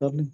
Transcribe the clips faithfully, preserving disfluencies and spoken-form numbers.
कर लें।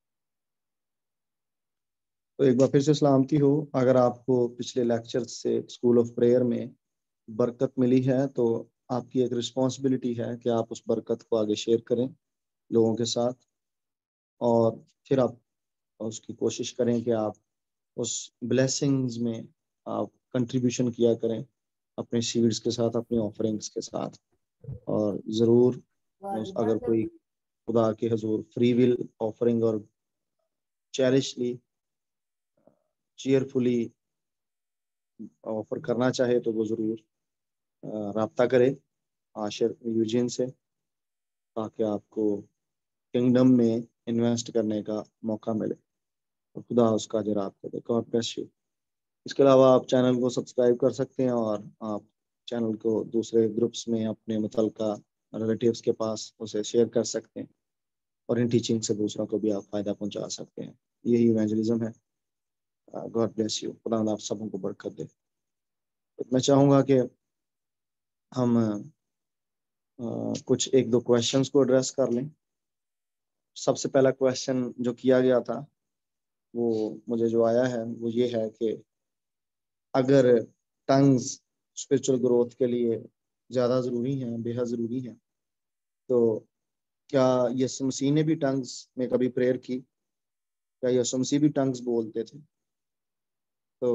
तो एक बार फिर से सलामती हो। अगर आपको पिछले लेक्चर से स्कूल ऑफ प्रेयर में बरकत मिली है तो आपकी एक रिस्पॉन्सिबिलिटी है कि आप उस बरकत को आगे शेयर करें लोगों के साथ, और फिर आप उसकी कोशिश करें कि आप उस ब्लेसिंग्स में आप कंट्रीब्यूशन किया करें अपने सीड्स के साथ, अपनी ऑफरिंग्स के साथ। और ज़रूर अगर कोई खुदा के हजूर फ्री विल ऑफरिंग और चेरिशली चीयरफुली ऑफर करना चाहे तो वो ज़रूर राब्ता करे आशिर यूजिन से, ताकि आपको किंगडम में इन्वेस्ट करने का मौका मिले और खुदा उसका अजर आपको दे। God bless you. इसके अलावा आप चैनल को सब्सक्राइब कर सकते हैं और आप चैनल को दूसरे ग्रुप्स में अपने मुतलका रिलेटिव्स के पास उसे शेयर कर सकते हैं, और इन टीचिंग से दूसरों को भी आप फ़ायदा पहुंचा सकते हैं। यही इवेंजलिज्म है। God bless you. खुदा आप सबों को बरकत दे। तो मैं चाहूँगा कि हम आ, कुछ एक दो क्वेश्चंस को एड्रेस कर लें। सबसे पहला क्वेश्चन जो किया गया था वो मुझे जो आया है वो ये है कि अगर टंग्स स्पिरिचुअल ग्रोथ के लिए ज़्यादा ज़रूरी हैं, बेहद ज़रूरी हैं, तो क्या यीशु मसीह ने भी टंग्स में कभी प्रेयर की? क्या यीशु मसीह भी टंग्स बोलते थे? तो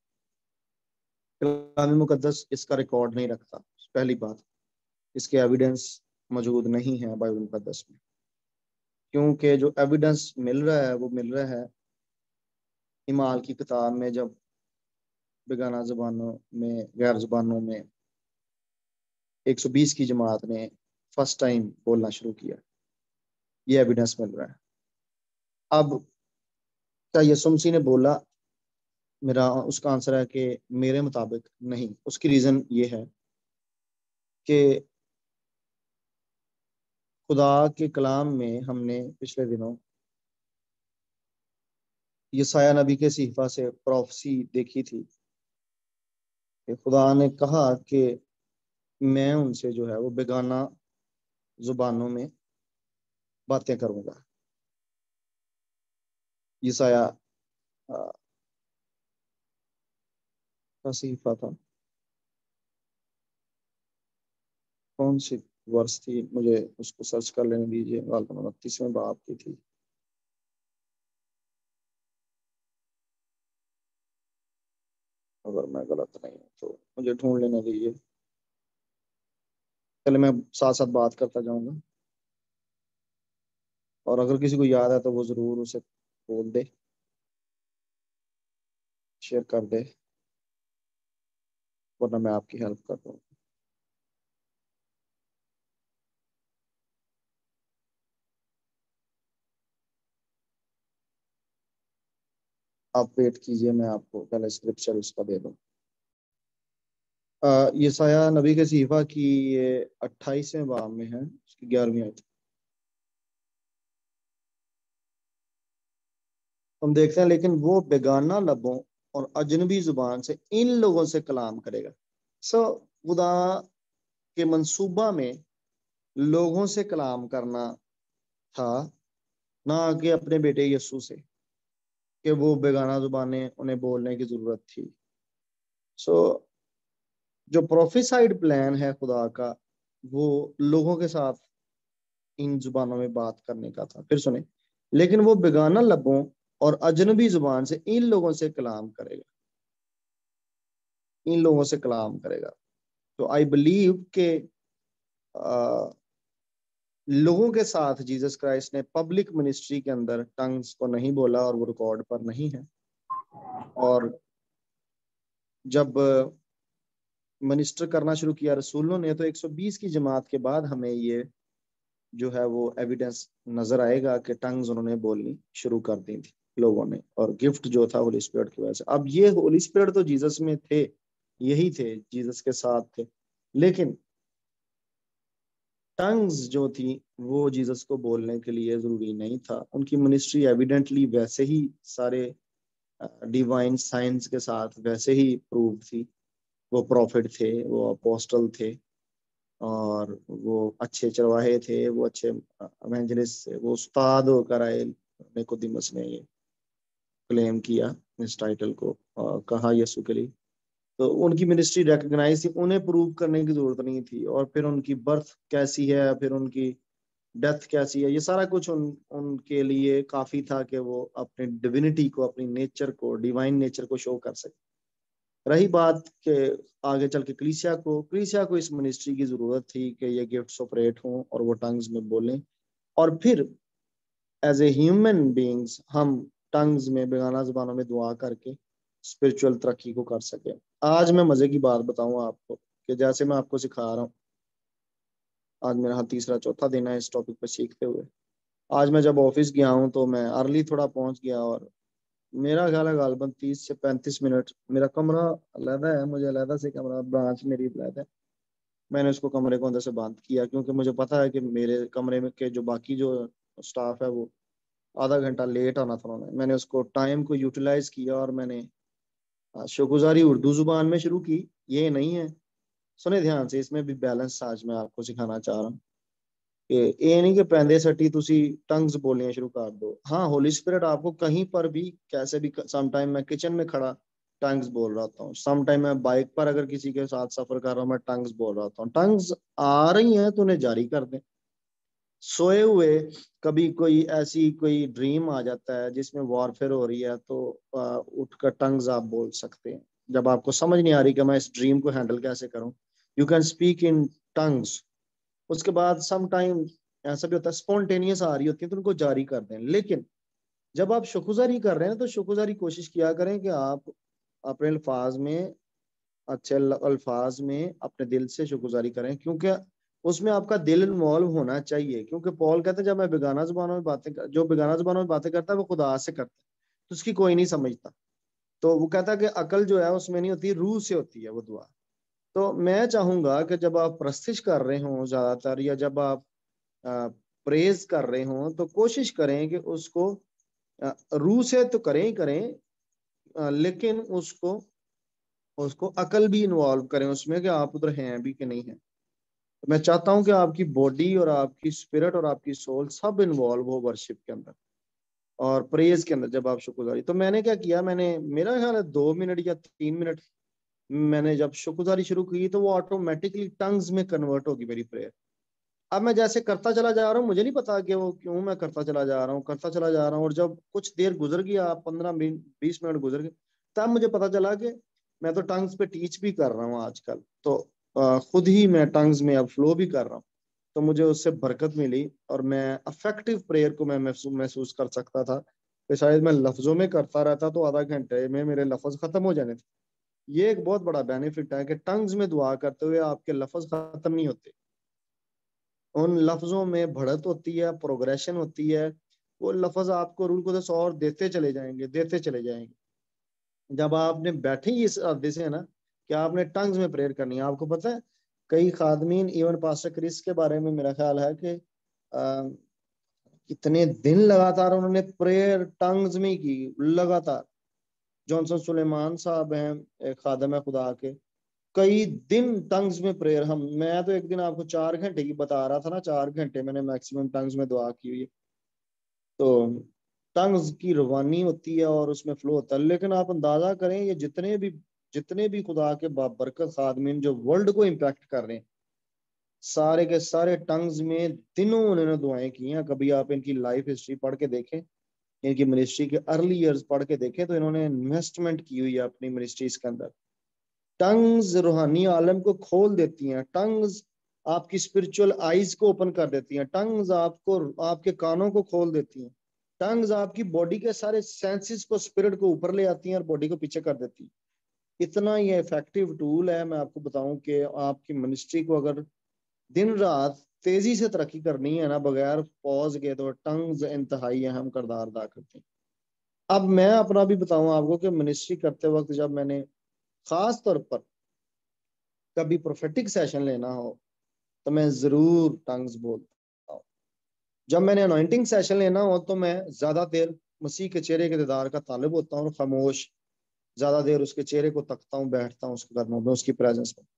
कलाम मुकद्दस इसका रिकॉर्ड नहीं रखता। पहली बात, इसके एविडेंस मौजूद नहीं है बाइबल मुकद्दस में, क्योंकि जो एविडेंस मिल रहा है वो मिल रहा है इमाल की किताब में, जब बेगाना ज़बानों में, गैर ज़बानों में एक सौ बीस की जमात ने फर्स्ट टाइम बोलना शुरू किया। ये एविडेंस मिल रहा है। अब क्या यीशु मसीह ने बोला? मेरा उसका आंसर है कि मेरे मुताबिक नहीं। उसकी रीज़न ये है कि खुदा के कलाम में हमने पिछले दिनों यसाया नबी के सहीफा से प्रोफेसी देखी थी कि खुदा ने कहा कि मैं उनसे जो है वो बेगाना जुबानों में बातें करूंगा। यसाया का सहीफा था, कौन सी वर्ष थी, मुझे उसको सर्च कर लेने दीजिए। उनतीसवें बाब की थी। अगर मैं गलत नहीं हूँ तो मुझे ढूंढ लेने दीजिए। पहले मैं साथ साथ बात करता जाऊंगा, और अगर किसी को याद है तो वो जरूर उसे बोल दे, शेयर कर दे, वरना मैं आपकी हेल्प कर दूँ। आप वेट कीजिए, मैं आपको पहले स्क्रिप्चर उसका दे दूँ। यसाया नबी के सहीफा की ये अट्ठाईसवें बाब में है, उसकी ग्यारहवीं आयत। हम देखते हैं, लेकिन वो बेगाना लबों और अजनबी जुबान से इन लोगों से कलाम करेगा। सो खुदा के मंसूबा में लोगों से कलाम करना था, ना कि अपने बेटे यीशु से, कि वो बेगाना जुबानें उन्हें बोलने की जरूरत थी। सो जो प्रोफेसाइड प्लान है खुदा का, वो लोगों के साथ इन जुबानों में बात करने का था। फिर सुने, लेकिन वो बेगाना लबों और अजनबी जुबान से इन लोगों से कलाम करेगा, इन लोगों से कलाम करेगा। तो आई बिलीव के लोगों के साथ जीसस क्राइस्ट ने पब्लिक मिनिस्ट्री के अंदर टंग्स को नहीं बोला, और वो रिकॉर्ड पर नहीं है। और जब मिनिस्टर करना शुरू किया रसूलों ने, तो एक सौ बीस की जमात के बाद हमें ये जो है वो एविडेंस नजर आएगा कि टंग्स उन्होंने बोलनी शुरू कर दी थी लोगों ने, और गिफ्ट जो था होली स्पिरिट की वजह से। अब ये होली स्पिरिट तो जीसस में थे, यही थे, जीसस के साथ थे, लेकिन टंग्स जो थी वो जीसस को बोलने के लिए जरूरी नहीं था। उनकी मिनिस्ट्री एविडेंटली वैसे ही सारे डिवाइन साइंस के साथ वैसे ही प्रूव थी। वो प्रॉफिट थे, वो अपोस्टल थे, और वो अच्छे चरवाहे थे, वो अच्छे एवेंजलिस्ट थे, वो उस्ताद होकर आए। निकोदिमस ने ये क्लेम किया इस टाइटल को, और कहा यीशु के लिए। तो उनकी मिनिस्ट्री रिकग्नाइज थी, उन्हें प्रूव करने की जरूरत नहीं थी। और फिर उनकी बर्थ कैसी है, फिर उनकी डेथ कैसी है, ये सारा कुछ उन उनके लिए काफी था कि वो अपने डिविनिटी को, अपनी नेचर को, डिवाइन नेचर को शो कर सके। रही बात के आगे चल के कलीसिया को कलीसिया को इस मिनिस्ट्री की जरूरत थी कि ये गिफ्ट ऑपरेट हों और वो टंग्स में बोलें, और फिर एज ए ह्यूमन बीइंग्स हम टंग्स में, बेगाना जबानों में दुआ करके स्पिरिचुअल तरक्की को कर सके। आज मैं मजे की बात बताऊं आपको कि जैसे मैं आपको सिखा रहा हूँ, आज मेरा तीसरा चौथा दिन है इस टॉपिक पर सीखते हुए। आज मैं जब ऑफिस गया हूँ तो मैं अर्ली थोड़ा पहुंच गया, और मेरा ख्याल है गालबन तीस से पैंतीस मिनट, मेरा कमरा अलहदा है, मुझे अलहदा से कमरा, ब्रांच मेरी अलहदा है, मैंने उसको कमरे को अंदर से बंद किया, क्योंकि मुझे पता है कि मेरे कमरे में के जो बाकी जो स्टाफ है वो आधा घंटा लेट आना था उन्होंने। मैंने उसको टाइम को यूटिलाइज किया और मैंने आ, शुक्रगुजारी उर्दू जुबान में शुरू की। ये नहीं है, सुने ध्यान से, इसमें भी बैलेंस आज मैं आपको सिखाना चाह रहा हूँ कि ये नहीं कि पैंदे सट्टी तुसी टंग्स बोलनियां शुरू कर दो। हाँ, होली स्पिरिट आपको कहीं पर भी कैसे भी, सम टाइम मैं किचन में खड़ा टंग्स बोल रहा होता हूँ, सम टाइम मैं बाइक पर अगर किसी के साथ सफर कर रहा हूँ मैं टंग्स बोल रहा होता हूँ। टंग्स आ रही हैं तो उन्हें जारी कर दें। सोए हुए कभी कोई ऐसी कोई ड्रीम आ जाता है जिसमें वॉरफेयर हो रही है, तो आ, उठकर टंग्स आप बोल सकते हैं। जब आपको समझ नहीं आ रही कि मैं इस ड्रीम को हैंडल कैसे करूं, you can speak in tongues. उसके बाद सम टाइम ऐसा भी होता है स्पॉन्टेनियस आ रही होती है तो उनको जारी कर दें। लेकिन जब आप शुक्रगुजारी कर रहे हैं तो शुक्रगुजारी कोशिश किया करें कि आप अपने अल्फाज में, अच्छे अल्फाज में अपने दिल से शुक्रगुजारी करें, क्योंकि उसमें आपका दिल इन्वॉल्व होना चाहिए। क्योंकि पॉल कहते हैं जब मैं बेगाना जुबानों में बातें कर, जो बेगाना जुबानों में बातें करता है वो खुदा से करता है, तो उसकी कोई नहीं समझता। तो वो कहता है कि अकल जो है उसमें नहीं होती, रूह से होती है वो दुआ। तो मैं चाहूंगा कि जब आप प्रस्तिश कर रहे हो ज्यादातर, या जब आप प्रेज कर रहे हो, तो कोशिश करें कि उसको अ, रूह से तो करें ही करें, अ, लेकिन उसको उसको अकल भी इन्वॉल्व करें उसमें कि आप उधर हैं भी कि नहीं है। तो मैं चाहता हूं कि आपकी बॉडी और आपकी स्पिरिट और आपकी सोल सब इन्वॉल्व हो वर्शिप के अंदर और प्रेज के अंदर। जब आप शुक्रगुजारी, तो मैंने क्या किया, मैंने, मेरा ख्याल है दो मिनट या तीन मिनट, मैंने जब शुक्रगुजारी शुरू की तो वो ऑटोमेटिकली टंग्स में कन्वर्ट होगी मेरी प्रेयर। अब मैं जैसे करता चला जा रहा हूँ, मुझे नहीं पता कि वो क्यों मैं करता चला जा रहा हूँ, करता चला जा रहा हूँ, और जब कुछ देर गुजर गया, पंद्रह मिनट बीस मिनट गुजर गए, तब मुझे पता चला कि मैं तो टंग्स पे टीच भी कर रहा हूँ आजकल। तो अ, खुद ही मैं टंग्स में अब फ्लो भी कर रहा हूँ, तो मुझे उससे बरकत मिली और मैं अफेक्टिव प्रेयर को मैं महसूस महसूस कर सकता था कि शायद मैं लफ्जों में करता रहता तो आधा घंटे में मेरे लफ्ज खत्म हो जाने थे। ये एक बहुत बड़ा बेनिफिट है कि टंग्स में दुआ करते हुए आपके लफ्ज खत्म नहीं होते, उन लफ्जों में बढ़त होती है, प्रोग्रेशन होती है। वो लफ्ज आपको रूल को दस और देते चले जाएंगे, देते चले जाएंगे। जब आपने बैठे ही इस अवधि से है ना कि आपने टंग्स में प्रेयर करनी है। आपको पता है कई खादमीन, इवन पास्टर क्रिस के बारे में मेरा ख्याल है कि आ, कितने दिन लगातार उन्होंने प्रेयर टंग्स में ही की, लगातार। जॉनसन सुलेमान साहब हैं, एक खादम है खुदा के, कई दिन टंग्स में प्रेयर। हम मैं तो एक दिन आपको चार घंटे की बता रहा था ना, चार घंटे मैंने मैक्सिमम टंग्स में दुआ की हुई है। तो टंग्स की रवानी होती है और उसमें फ्लो होता है। लेकिन आप अंदाजा करें ये जितने भी जितने भी खुदा के बाबरकत खादमीन जो वर्ल्ड को इम्पैक्ट कर रहे हैं, सारे के सारे टंग्स में दिनों उन्होंने दुआएं की हैं। कभी आप इनकी लाइफ हिस्ट्री पढ़ के देखें, इनकी मिनिस्ट्री के अर्ली ईयर्स पढ़ के देखें, तो इन्होंने इन्वेस्टमेंट की हुई है अपनी मिनिस्ट्रीज के अंदर। टंग्स रूहानी आलम को खोल देती हैं, टंग्स आपकी स्पिरिचुअल आईज को ओपन कर देती हैं, टंग्स आपको आपके कानों को खोल देती हैं, टंग्स आपकी बॉडी के सारे सेंसेस को, स्पिरिट को ऊपर ले आती हैं और बॉडी को पीछे कर देती हैं। इतना ये इफेक्टिव टूल है। मैं आपको बताऊं कि आपकी मिनिस्ट्री को अगर दिन रात तेजी से तरक्की करनी है ना, बगैर पॉज के, तो टंग्स इंतहाई अहम किरदार अदा करते हैं। अब मैं अपना भी बताऊं आपको कि मिनिस्ट्री करते वक्त जब मैंने खास तौर पर कभी प्रोफेटिक सेशन लेना हो तो मैं जरूर टंग्स बोलता हूँ। जब मैंने अनॉइंटिंग सेशन लेना हो तो मैं ज्यादा देर मसीह के चेहरे के दीदार का तालिब होता हूँ, खामोश ज्यादा देर उसके चेहरे को तकता हूँ, बैठता हूँ उसके कदमों में, उसकी प्रेजेंस में।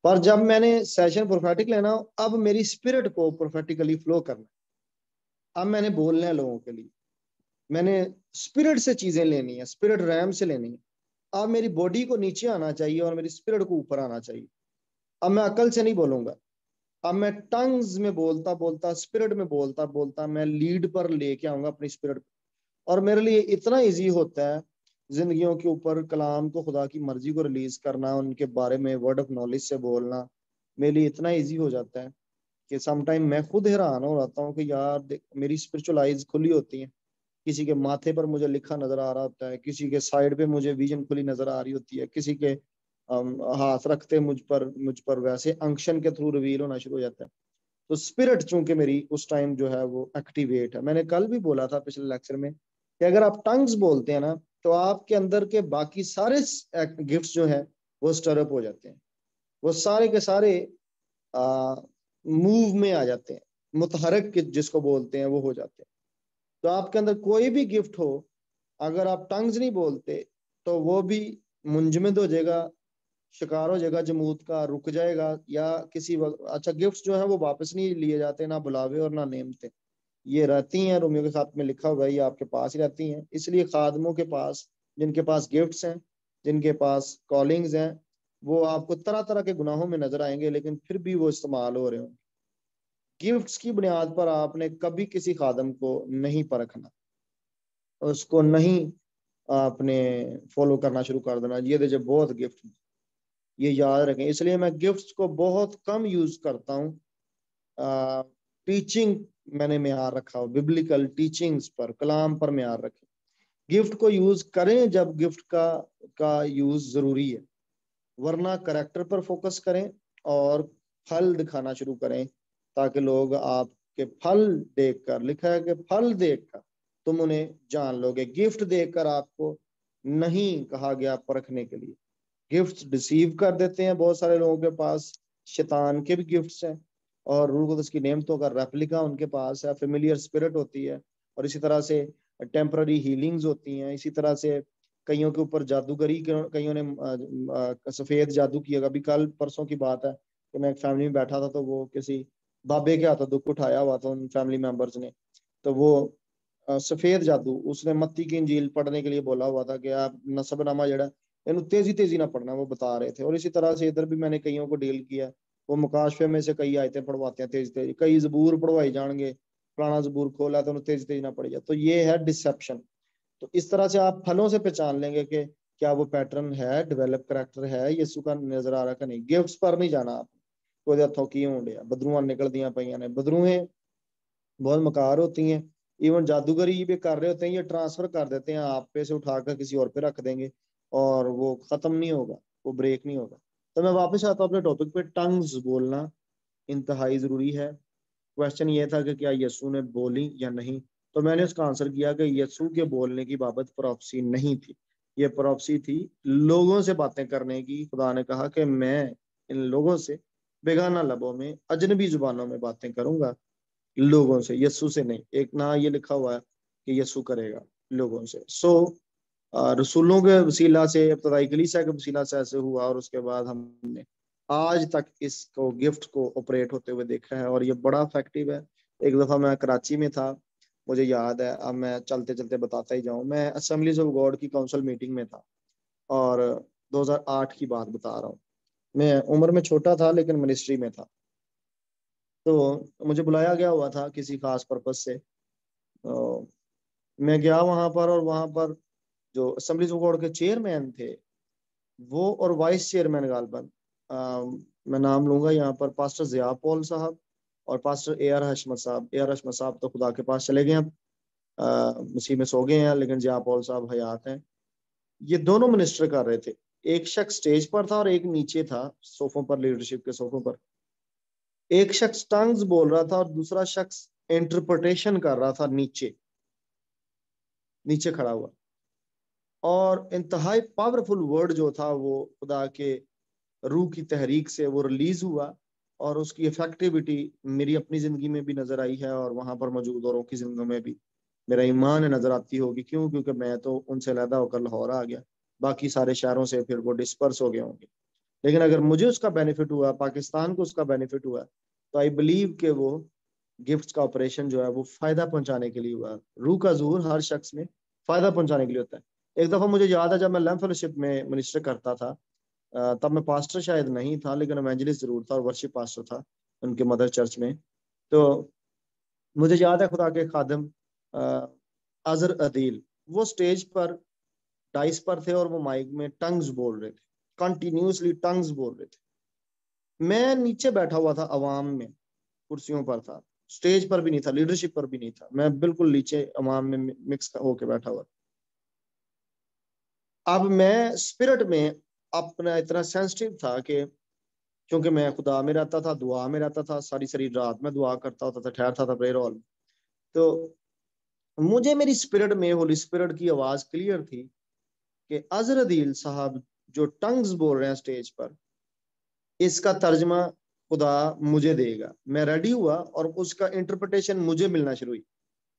पर जब मैंने सेशन प्रोफेटिक लेना, अब मेरी स्पिरिट को प्रोफेटिकली फ्लो करना, अब मैंने बोलना है लोगों के लिए, मैंने स्पिरिट से चीजें लेनी है, स्पिरिट रैम से लेनी है। अब मेरी बॉडी को नीचे आना चाहिए और मेरी स्पिरिट को ऊपर आना चाहिए। अब मैं अकल से नहीं बोलूंगा, अब मैं टंग्स में बोलता बोलता, स्पिरिट में बोलता बोलता मैं लीड पर लेके आऊंगा अपनी स्पिरिट। और मेरे लिए इतना इजी होता है जिंदगियों के ऊपर कलाम को, खुदा की मर्जी को रिलीज करना, उनके बारे में वर्ड ऑफ नॉलेज से बोलना मेरे लिए इतना इजी हो जाता है कि समटाइम मैं खुद हैरान हो जाता हूँ कि यार देख, मेरी स्पिरिचुअल आइज खुली होती हैं। किसी के माथे पर मुझे लिखा नजर आ रहा होता है, किसी के साइड पे मुझे विजन खुली नजर आ रही होती है, किसी के अम, हाथ रखते मुझ पर मुझ पर वैसे अंक्शन के थ्रू रिवील होना शुरू हो जाता है। तो स्पिरिट चूंकि मेरी उस टाइम जो है वो एक्टिवेट है। मैंने कल भी बोला था पिछले लेक्चर में कि अगर आप टंग्स बोलते हैं ना, तो आपके अंदर के बाकी सारे गिफ्ट्स जो है वो स्टरअप हो जाते हैं, वो सारे के सारे आ, मूव में आ जाते हैं, मुतहरक जिसको बोलते हैं वो हो जाते हैं। तो आपके अंदर कोई भी गिफ्ट हो, अगर आप टंग्स नहीं बोलते तो वो भी मुंजमद हो जाएगा, शिकार हो जाएगा जमूत का, रुक जाएगा, या किसी वक्त। अच्छा, गिफ्ट्स जो है वो वापस नहीं लिए जाते, ना बुलावे और ना नेमते, ये रहती हैं रोमियो के साथ में लिखा हुआ है, ये आपके पास ही रहती हैं। इसलिए खादमों के पास, जिनके पास गिफ्ट्स हैं, जिनके पास कॉलिंग्स हैं, वो आपको तरह तरह के गुनाहों में नजर आएंगे, लेकिन फिर भी वो इस्तेमाल हो रहे होंगे। गिफ्ट्स की बुनियाद पर आपने कभी किसी खादम को नहीं परखना, उसको नहीं आपने फॉलो करना शुरू कर देना, ये देखिए बहुत गिफ्ट, ये याद रखें। इसलिए मैं गिफ्ट्स को बहुत कम यूज करता हूँ। टीचिंग मैंने म्यार रखा हो, बिब्लिकल टीचिंग्स पर, कलाम पर म्यार रखें। गिफ्ट को यूज करें जब गिफ्ट का का यूज जरूरी है, वरना करेक्टर पर फोकस करें और फल दिखाना शुरू करें, ताकि लोग आपके फल देखकर, लिखा है कि फल देखकर तुम उन्हें जान लोगे। गिफ्ट देखकर आपको नहीं कहा गया परखने के लिए। गिफ्ट्स डिसीव कर देते हैं, बहुत सारे लोगों के पास शैतान के भी गिफ्ट्स हैं, और रूह कुदस की नेमतों का रेप्लिका उनके पास है, फेमिलियर स्पिरिट होती है, और इसी तरह से टेम्पररी हीलिंग्स होती हैं। इसी तरह से कईयों के ऊपर जादूगरी, कईयों ने सफेद जादू किया। अभी कल परसों की बात है कि मैं एक फैमिली में बैठा था, तो वो किसी बाबे के हाथों दुख उठाया हुआ था उन फैमिली मेंबर्स ने, तो वो सफेद जादू, उसने मत्ती की इंजील पढ़ने के लिए बोला हुआ था कि आप नसबनामा जड़ा इन तेजी तेजी ना पढ़ना, वो बता रहे थे। और इसी तरह से इधर भी मैंने कईयों को डील किया, वो मुकाशफे में से कई आयतें पढ़वाते हैं तेज तेज, कई जबूर पढ़वाई जाएंगे, पुराना जबूर खोला तो तेज तेज ना पड़ जाए, तो ये है डिसेप्शन। तो इस तरह से आप फलों से पहचान लेंगे कि क्या वो पैटर्न है, डेवलप करैक्टर है यीशु का नजर आ रहा का नहीं। गिफ्ट्स पर नहीं जाना आप, कोई हथों की होंगे बदरूआं निकल दिया पईयां ने, बदरूहें बहुत मकार होती हैं। इवन जादूगरी भी कर रहे होते हैं, ये ट्रांसफर कर देते हैं, आप पे से उठाकर किसी और पे रख देंगे, और वो खत्म नहीं होगा, वो ब्रेक नहीं होगा। तो मैं वापस आता हूँ अपने टॉपिक पे, टंग्स बोलना इंतहाई जरूरी है। क्वेश्चन ये था कि क्या यीशु ने बोली या नहीं, तो मैंने उसका आंसर किया कि यीशु के बोलने की बाबत प्रोफेसी नहीं थी, ये प्रोफेसी थी लोगों से बातें करने की। खुदा ने कहा कि मैं इन लोगों से बेगाना लबों में, अजनबी जुबानों में बातें करूंगा, लोगों से, यीशु से नहीं। एक ना ये लिखा हुआ है कि यीशु करेगा लोगों से। सो रसूलों के वसीला से, इब्तदाई कलीसिया के वसीला से ऐसे हुआ, और उसके बाद हमने आज तक इसको, गिफ्ट को ऑपरेट होते हुए देखा है, और ये बड़ा इफेक्टिव है। एक दफा मैं कराची में था, मुझे याद है, अब मैं चलते चलते बताता ही जाऊं। मैं असेंबलीज ऑफ गॉड की काउंसिल मीटिंग में था, और दो हज़ार आठ की बात बता रहा हूँ। मैं उम्र में छोटा था लेकिन मिनिस्ट्री में था। तो मुझे बुलाया गया हुआ था किसी खास पर्पज से। तो मैं गया वहां पर, और वहां पर जो असेंबलीज ऑफ गॉड के चेयरमैन थे, वो और वाइस चेयरमैन गालबन, मैं नाम लूंगा यहाँ पर, पास्टर जिया पॉल साहब और पास्टर ए आर हशमत साहब। ए आर हशमत साहब तो खुदा के पास चले गए, अब मसीह में सो गए हैं, लेकिन जिया पॉल साहब हयात हैं। ये दोनों मिनिस्टर कर रहे थे। एक शख्स स्टेज पर था और एक नीचे था सोफों पर, लीडरशिप के सोफों पर। एक शख्स टंग्स बोल रहा था और दूसरा शख्स इंटरप्रिटेशन कर रहा था, नीचे नीचे खड़ा हुआ। और इंतहाई पावरफुल वर्ड जो था वो खुदा के रूह की तहरीक से वो रिलीज हुआ, और उसकी इफेक्टिविटी मेरी अपनी जिंदगी में भी नजर आई है, और वहां पर मौजूद औरों की जिंदगी में भी मेरा ईमान नजर आती होगी। क्यों? क्योंकि मैं तो उनसे अलहदा होकर लाहौर आ गया, बाकी सारे शहरों से फिर वो डिस्पर्स हो गए होंगे। लेकिन अगर मुझे उसका बेनिफिट हुआ, पाकिस्तान को उसका बेनिफिट हुआ, तो आई बिलीव कि वो गिफ्ट्स का ऑपरेशन जो है वो फायदा पहुंचाने के लिए हुआ। रूह का ज़हूर हर शख्स में फायदा पहुंचाने के लिए होता है। एक दफा मुझे याद है, जब मैं लैम्प फेलोशिप में मिनिस्टर करता था, अ, तब मैं पास्टर शायद नहीं था, लेकिन इवेंजलिस्ट जरूर था और वर्शिप पास्टर था उनके मदर चर्च में। तो मुझे याद है खुदा के खादम अजहर अदील, वो स्टेज पर डाइस पर थे और वो माइक में टंग्स बोल रहे थे, कंटिन्यूसली टंग्स बोल रहे थे। मैं नीचे बैठा हुआ था, अवाम में कुर्सियों पर था, स्टेज पर भी नहीं था, लीडरशिप पर भी नहीं था, मैं बिल्कुल नीचे अवाम में मिक्स होके बैठा हुआ। अब मैं स्पिरिट में अपना इतना सेंसिटिव था कि क्योंकि मैं खुदा में रहता था, दुआ में रहता था, सारी सारी रात में दुआ करता होता था, ठहरता था प्रेयर हॉल में। तो मुझे मेरी स्पिरिट में होली स्पिरिट की आवाज क्लियर थी कि अजहर अदील साहब जो टंग्स बोल रहे हैं स्टेज पर, इसका तर्जमा खुदा मुझे देगा। मैं रेडी हुआ और उसका इंटरप्रिटेशन मुझे मिलना शुरू हुई,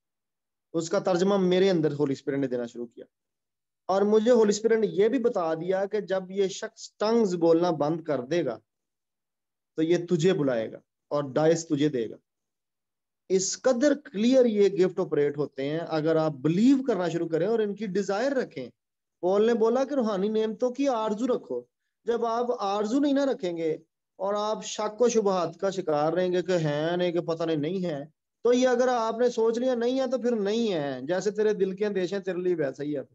उसका तर्जमा मेरे अंदर होली स्पिरिट ने देना शुरू किया। और मुझे होली स्पिरिट ने यह भी बता दिया कि जब ये शख्स टंग्स बोलना बंद कर देगा तो ये तुझे बुलाएगा और डाइस तुझे देगा। इस कदर क्लियर ये गिफ्ट ऑपरेट होते हैं अगर आप बिलीव करना शुरू करें और इनकी डिजायर रखें। पॉल ने बोला कि रूहानी नेमतों की आरजू रखो। जब आप आरजू नहीं ना रखेंगे और आप शक व शुबहात का शिकार रहेंगे कि है नहीं, कि पता नहीं नहीं है, तो ये अगर आपने सोच लिया नहीं है तो फिर नहीं है, जैसे तेरे दिल के अंदेश हैं तेरे लिए वैसा ही है।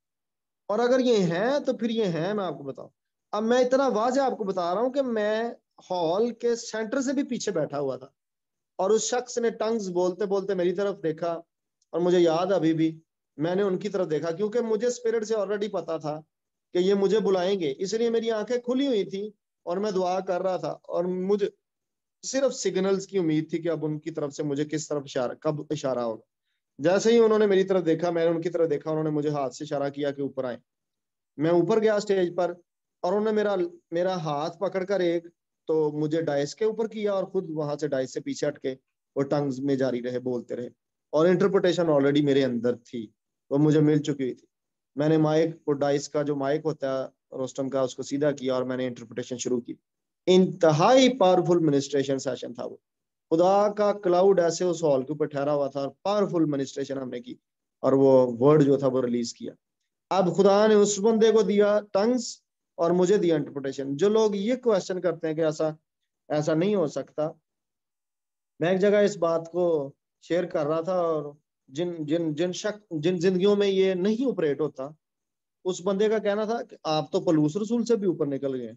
और अगर ये है तो फिर ये है। मैं आपको बताऊं, अब मैं इतना वाज़ेह आपको बता रहा हूं कि मैं हॉल के सेंटर से भी पीछे बैठा हुआ था और उस शख्स ने टंग्स बोलते बोलते मेरी तरफ देखा, और मुझे याद अभी भी मैंने उनकी तरफ देखा, क्योंकि मुझे स्पिरिट से ऑलरेडी पता था कि ये मुझे बुलाएंगे, इसलिए मेरी आंखें खुली हुई थी और मैं दुआ कर रहा था और मुझे सिर्फ सिग्नल्स की उम्मीद थी कि अब उनकी तरफ से मुझे किस तरफ इशारा, कब इशारा होगा। जैसे ही उन्होंने मेरी तरफ देखा, मैंने उनकी तरफ देखा, उन्होंने मुझे हाथ से इशारा किया कि ऊपर आए। मैं ऊपर गया स्टेज पर और उन्होंने मेरा मेरा हाथ पकड़कर एक तो मुझे डाइस के ऊपर किया और खुद वहां से डाइस से पीछे हटके वो टंग्स में जारी रहे, बोलते रहे। और इंटरप्रिटेशन ऑलरेडी मेरे अंदर थी, वो मुझे मिल चुकी हुई थी। मैंने माइक को, डाइस का जो माइक होता है रोस्टम का, उसको सीधा किया और मैंने इंटरप्रिटेशन शुरू की। इंतहाई पावरफुल मिनिस्ट्रेशन सेशन था वो। खुदा का क्लाउड ऐसे उस हॉल के ऊपर ठहरा हुआ था और पावरफुल मिनिस्ट्रेशन हमने की और वो वर्ड जो था वो रिलीज किया। अब खुदा ने उस बंदे को दिया टंग्स और मुझे दिया इंटरप्रिटेशन। जो लोग ये क्वेश्चन करते हैं कि ऐसा ऐसा नहीं हो सकता, मैं एक जगह इस बात को शेयर कर रहा था, और जिन जिन जिन शक जिन जिंदगियों में ये नहीं ऑपरेट होता, उस बंदे का कहना था कि आप तो पलूस रसूल से भी ऊपर निकल गए।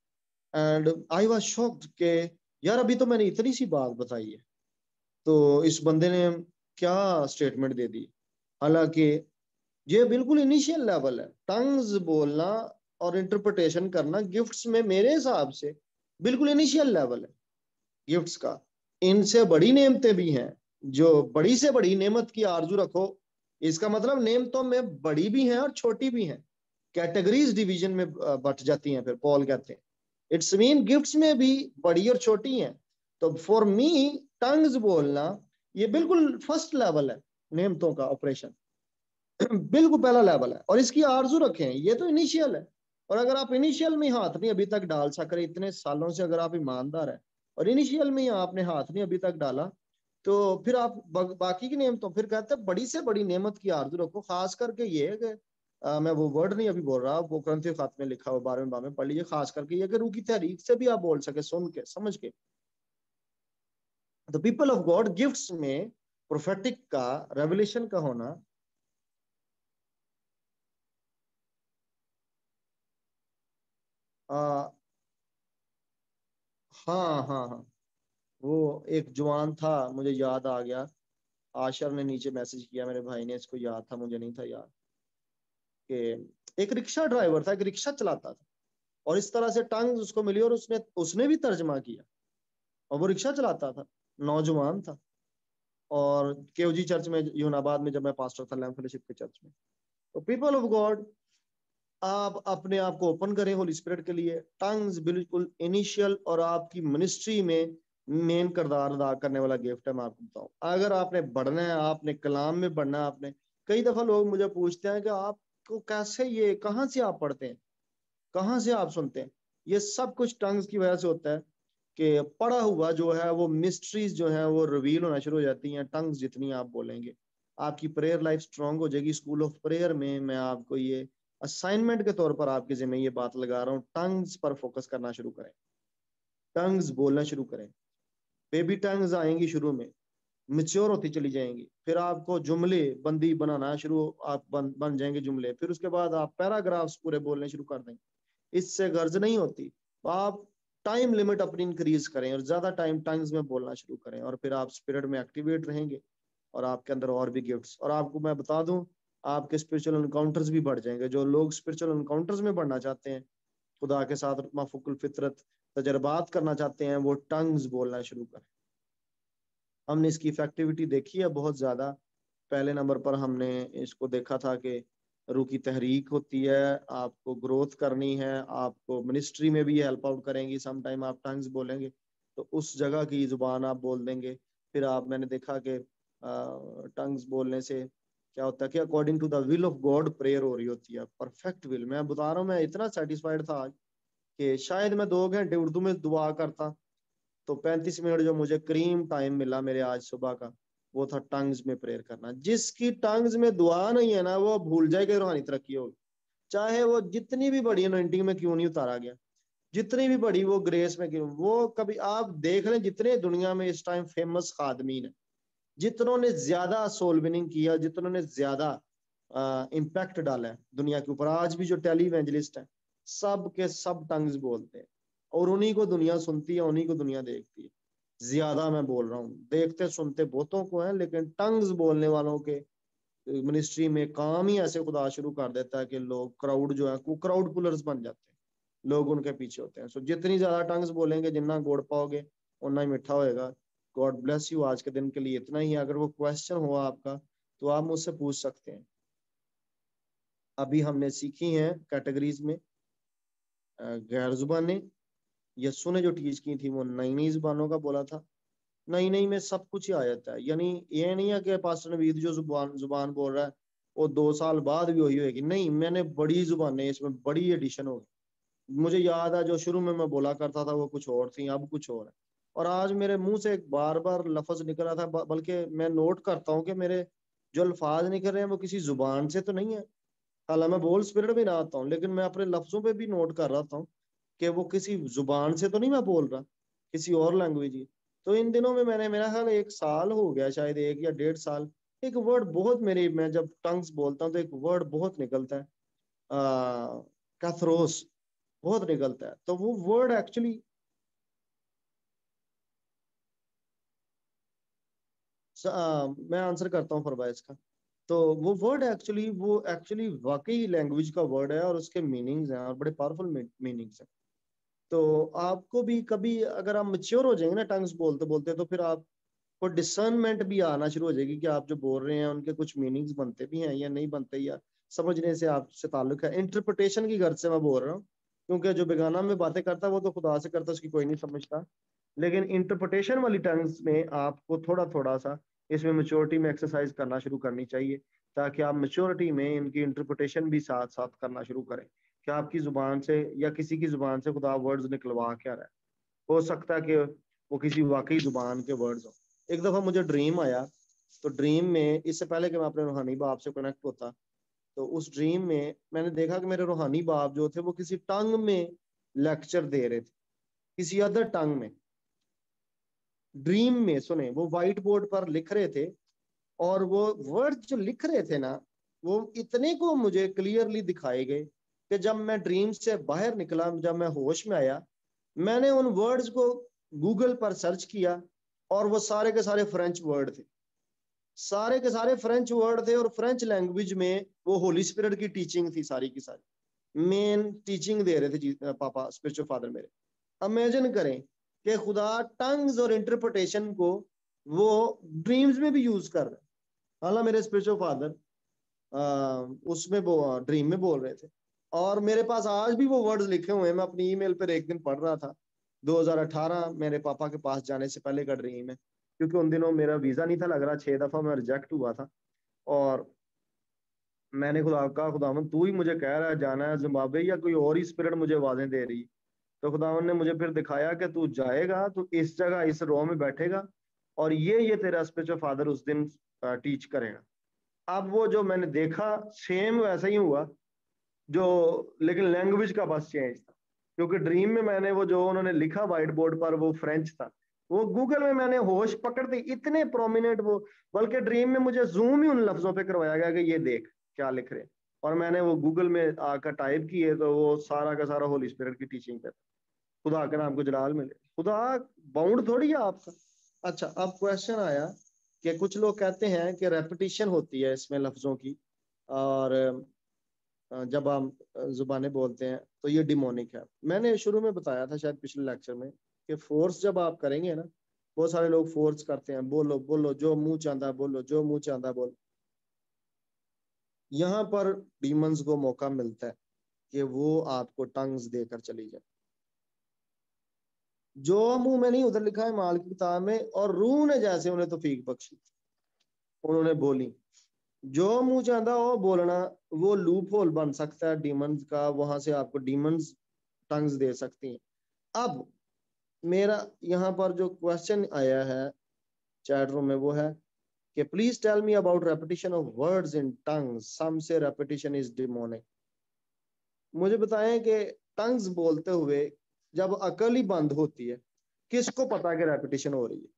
एंड आई वाज शॉक्ड के यार अभी तो मैंने इतनी सी बात बताई है, तो इस बंदे ने क्या स्टेटमेंट दे दी। हालांकि ये बिल्कुल इनिशियल लेवल है, टंग्स बोलना और इंटरप्रिटेशन करना गिफ्ट्स में मेरे हिसाब से बिल्कुल इनिशियल लेवल है गिफ्ट्स का। इनसे बड़ी नेमतें भी हैं, जो बड़ी से बड़ी नेमत की आरजू रखो। इसका मतलब नेमतों में बड़ी भी हैं और छोटी भी हैं, कैटेगरीज डिवीजन में बट जाती हैं। फिर पॉल कहते हैं इट्स मीन गिफ्ट्स में भी बड़ी और छोटी हैं। तो फॉर मी टंग्स बोलना ये बिल्कुल फर्स्ट लेवल है नेमतों का ऑपरेशन, बिल्कुल पहला लेवल है। और इसकी आरजू रखें, ये तो इनिशियल है। और अगर आप इनिशियल में हाथ नहीं अभी तक डाल सक रहे, इतने सालों से अगर आप ईमानदार हैं और इनिशियल में आपने हाथ नहीं अभी तक डाला, तो फिर आप बाकी की नेमतों, फिर कहते हैं बड़ी से बड़ी नेमत की आरजू रखो। खास करके ये है कि आ, मैं वो वर्ड नहीं अभी बोल रहा, वो ग्रंथी खात में लिखा हुआ बारहवें बाब में पढ़ लीजिए। खास करके ये कि रूह की तहरीक से भी आप बोल सके, सुन के समझ के। The people of God gifts में प्रोफेटिक का, रेवलेशन का होना, आ, हाँ हाँ हाँ, वो एक जवान था, मुझे याद आ गया। आशर ने नीचे मैसेज किया, मेरे भाई ने, इसको याद था, मुझे नहीं था याद, कि एक रिक्शा ड्राइवर था, एक रिक्शा चलाता था और इस तरह से टंग उसको मिली और उसने उसने भी तर्जमा किया और वो रिक्शा चलाता था, नौजवान था। और केओजी चर्च में, यूनाबाद में, जब मैं पास्टर था लैम्प फेलोशिप के चर्च में। तो पीपल ऑफ गॉड, आप अपने आप को ओपन करें होली स्पिरिट के लिए। टंग्स बिल्कुल इनिशियल और आपकी मिनिस्ट्री में मेन किरदार अदा करने वाला गिफ्ट है। मैं आपको बताऊं, अगर आपने बढ़ना है, आपने कलाम में बढ़ना है, आपने, कई दफा लोग मुझे पूछते हैं कि आपको कैसे, ये कहाँ से आप पढ़ते हैं, कहाँ से आप सुनते हैं। ये सब कुछ टंग्स की वजह से होता है कि पढ़ा हुआ जो है वो मिस्ट्रीज जो है वो रिवील होना शुरू हो जाती हैं। टंग्स जितनी आप बोलेंगे आपकी प्रेयर लाइफ स्ट्रांग हो जाएगी। स्कूल ऑफ प्रेयर में मैं आपको ये असाइनमेंट के तौर पर आपके जिम्मे ये बात लगा रहा हूँ, टंग्स पर फोकस करना शुरू करें, टंग्स बोलना शुरू करें। बेबी टंग्स आएंगी शुरू में, मिच्योर होती चली जाएंगी, फिर आपको जुमले बंदी बनाना शुरू आप बन, बन जाएंगे जुमले, फिर उसके बाद आप पैराग्राफ्स पूरे बोलने शुरू कर देंगे। इससे गर्ज नहीं होती, तो आप टाइम लिमिट अपनी इंक्रीज करें और ज्यादा टाइम टंग्स में बोलना शुरू करें, और फिर आप स्पिरिट में एक्टिवेट रहेंगे और आपके अंदर और भी गिफ्ट्स। और आपको मैं बता दूं, आपके स्पिरिचुअल एनकाउंटर्स भी बढ़ जाएंगे। जो लोग स्पिरिचुअल एनकाउंटर्स में बढ़ना चाहते हैं, खुदा के साथ माफुकुल फितरत तजर्बात करना चाहते हैं, वो टंग्स बोलना शुरू करें। हमने इसकी इफेक्टिविटी देखी है बहुत ज्यादा। पहले नंबर पर हमने इसको देखा था कि रूह की तहरीक होती है, आपको ग्रोथ करनी है, आपको मिनिस्ट्री में भी हेल्प आउट करेंगी। सम टाइम आप टंग्स बोलेंगे तो उस जगह की जुबान आप बोल देंगे। फिर आप मैंने देखा कि टंग्स बोलने से क्या होता है कि according to the will of God prayer हो रही होती है, परफेक्ट विल। मैं बता रहा हूँ, मैं इतना सेटिस्फाइड था आज कि शायद मैं दो घंटे उर्दू में दुआ करता तो पैंतीस मिनट जो मुझे क्रीम टाइम मिला मेरे आज सुबह का, वो था टंग्स में प्रेयर करना। जिसकी टंग्स में दुआ नहीं है ना, वो भूल जाए कि रूहानी तरक्की होगी, चाहे वो जितनी भी बड़ी अनॉइंटिंग में क्यों नहीं उतारा गया, जितनी भी बड़ी वो ग्रेस में क्यों। वो कभी आप देख लें, जितने दुनिया में इस टाइम फेमस खादमीन है, जितनों ने ज्यादा सोल विनिंग किया, जितनों ने ज्यादा इम्पैक्ट डाला है दुनिया के ऊपर, आज भी जो टेली इवेंजलिस्ट है, सब के सब टंग्स बोलते हैं और उन्हीं को दुनिया सुनती है, उन्हीं को दुनिया देखती है। ज्यादा मैं बोल रहा हूँ, देखते सुनते बहुतों को है, लेकिन टंग्स बोलने वालों के मिनिस्ट्री में काम ही ऐसे खुदा शुरू कर देता है कि लोग क्राउड जो है वो क्राउड पुलर्स बन जाते हैं, लोग उनके पीछे होते हैं। सो जितनी ज्यादा टंग्स बोलेंगे, जितना गोड़ पाओगे उतना ही मीठा होएगा। God bless you. आज के दिन के लिए इतना ही। अगर वो क्वेश्चन हुआ आपका तो आप मुझसे पूछ सकते हैं। अभी हमने सीखी हैं कैटेगरीज में गैर जुबानें, यस्सु ने जो टीच की थी वो नई नई जुबानों का बोला था। नई नई में सब कुछ ही आ जाता है, यानी ये नहीं है कि पास्टर नवीद जो जुबान जुबान बोल रहा है वो दो साल बाद भी वही होगी। नहीं, मैंने बड़ी जुबानें, इसमें बड़ी एडिशन होगी। मुझे याद है जो शुरू में मैं बोला करता था वो कुछ और थी, अब कुछ और है। और आज मेरे मुंह से एक बार बार लफ्ज निकल रहा था, ब- बल्कि मैं नोट करता हूँ कि मेरे जो अल्फाज निकल रहे हैं वो किसी जुबान से तो नहीं है। हालांकि मैं बोल स्पिरिट में ना आता हूँ, लेकिन मैं अपने लफ्जों पे भी नोट कर रहा था कि वो किसी जुबान से तो नहीं मैं बोल रहा, किसी और लैंग्वेज ही। तो इन दिनों में मैंने, मेरा ख्याल एक साल हो गया, शायद एक या डेढ़ साल, एक वर्ड बहुत मेरी, मैं जब टंग्स बोलता हूँ तो एक वर्ड बहुत निकलता है, आ, कैथरोस, बहुत निकलता है। तो वो वर्ड एक्चुअली, मैं आंसर करता हूँ फरवाइज का। तो वो वर्ड एक्चुअली, वो एक्चुअली वाकई लैंग्वेज का वर्ड है और उसके मीनिंग्स हैं और बड़े पावरफुल मीनिंग्स हैं। तो आपको भी कभी अगर आप मेच्योर हो जाएंगे ना टंग्स बोलते बोलते, तो फिर आपको डिसर्नमेंट भी आना शुरू हो जाएगी कि आप जो बोल रहे हैं उनके कुछ मीनिंग्स बनते भी हैं या नहीं बनते, या समझने से आपसे ताल्लुक है। इंटरप्रिटेशन की गर्ज से मैं बोल रहा हूँ, क्योंकि जो बेगाना में बातें करता है वो तो खुदा से करता है, उसकी कोई नहीं समझता। लेकिन इंटरप्रिटेशन वाली टंग्स में आपको थोड़ा थोड़ा सा इसमें मेच्योरिटी में एक्सरसाइज करना शुरू करनी चाहिए, ताकि आप मेच्योरिटी में इनकी इंटरप्रिटेशन भी साथ साथ करना शुरू करें कि आपकी जुबान से या किसी की जुबान से खुदा वर्ड्स निकलवा क्या रहा है। हो सकता है कि वो किसी वाकई जुबान के वर्ड्स हो। एक दफा मुझे ड्रीम आया, तो ड्रीम में, इससे पहले कि मैं अपने रूहानी बाप से कनेक्ट होता, तो उस ड्रीम में मैंने देखा कि मेरे रूहानी बाप जो थे वो किसी टंग में लेक्चर दे रहे थे, किसी अदर टंग में। ड्रीम में सुने, वो व्हाइट बोर्ड पर लिख रहे थे, और वो वर्ड जो लिख रहे थे ना, वो इतने को मुझे क्लियरली दिखाए गए कि जब मैं ड्रीम से बाहर निकला, जब मैं होश में आया, मैंने उन वर्ड्स को गूगल पर सर्च किया, और वो सारे के सारे फ्रेंच वर्ड थे, सारे के सारे फ्रेंच वर्ड थे, और फ्रेंच लैंग्वेज में वो होली स्पिरिट की टीचिंग थी, सारी की सारी मेन टीचिंग दे रहे थे जी, पापा स्पिरिचुअल फादर मेरे। इमेजिन करें कि खुदा टंग्स और इंटरप्रिटेशन को वो ड्रीम्स में भी यूज कर रहे हैं। हालांकि मेरे स्पिरिचुअल फादर उसमें वो ड्रीम में बोल रहे थे, और मेरे पास आज भी वो वर्ड्स लिखे हुए हैं। मैं अपनी ईमेल पर एक दिन पढ़ रहा था, दो हज़ार अठारह मेरे पापा के पास जाने से पहले का ड्रीम है, क्योंकि उन दिनों मेरा वीजा नहीं था लग रहा, छह दफा मैं रिजेक्ट हुआ था। और मैंने खुदा का, खुदावन तू ही मुझे कह रहा है जाना है जिम्बाब्वे, या कोई और ही स्पिरिट मुझे आवाजें दे रही। तो खुदावन ने मुझे फिर दिखाया कि तू जाएगा, तू इस जगह इस रो में बैठेगा और ये ये तेरा स्पिरिचुअल फादर उस दिन टीच करेगा। अब वो जो मैंने देखा सेम वैसा ही हुआ, जो लेकिन लैंग्वेज का बस चेंज था, क्योंकि ड्रीम में मैंने वो जो उन्होंने लिखा व्हाइट बोर्ड पर वो फ्रेंच था, वो गूगल में मैंने होश पकड़ते इतने प्रोमिनेंट वो, बल्कि ड्रीम में मुझे जूम ही उन लफ्जों पे करवाया गया कि ये देख क्या लिख रहे हैं, और मैंने वो गूगल में आकर टाइप किए तो वो सारा का सारा होली स्पिरिट की टीचिंग पे था। खुदा के नाम को जलाल मिले। खुदा बाउंड थोड़ी है आपका। अच्छा, अब क्वेश्चन आया कि कुछ लोग कहते हैं कि रेपिटेशन होती है इसमें लफ्जों की, और जब हम जुबानें बोलते हैं तो ये डिमोनिक है। मैंने शुरू में बताया था शायद पिछले लेक्चर में कि फोर्स जब आप करेंगे ना, बहुत सारे लोग फोर्स करते हैं, बोलो बोलो जो मुंह चांदा बोलो, जो मुंह चांदा बोलो। यहाँ पर डीमंस को मौका मिलता है कि वो आपको टंग्स देकर चली जाए। जो मुंह में नहीं उधर लिखा है माल की किताब में, और रूह ने जैसे उन्हें तौफीक बख्शी, उन्होंने बोली। जो मुंह चाहता हो बोलना, वो लूप होल बन सकता है डीमंस का, वहां से आपको डीमंस टंग्स दे सकती हैं। अब मेरा यहाँ पर जो क्वेश्चन आया है चैट रूम में वो है कि please tell me about repetition of words in tongues, some say repetition is demonic. मुझे बताएं कि टंग्स बोलते हुए जब अकल ही बंद होती है, किसको पता है कि रेपिटेशन हो रही है?